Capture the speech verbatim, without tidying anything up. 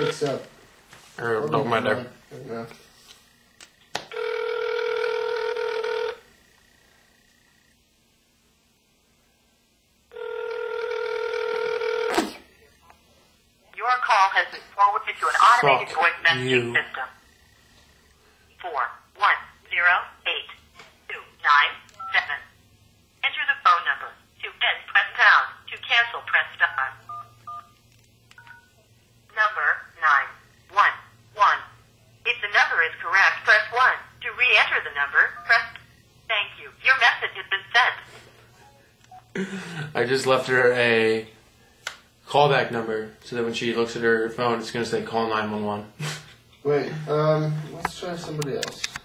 picks up. Or don't mind her. Yeah. Your call has been forwarded to an automated Fuck voice messaging you. system. Four one zero eight two nine seven. Enter the phone number. To end, press pound. To cancel, press star. Number nine one one. If the number is correct, press one. To re-enter the number, press. Thank you. Your message has been sent. I just left her a callback number so that when she looks at her phone, it's going to say call nine one one. Wait, um, let's try somebody else.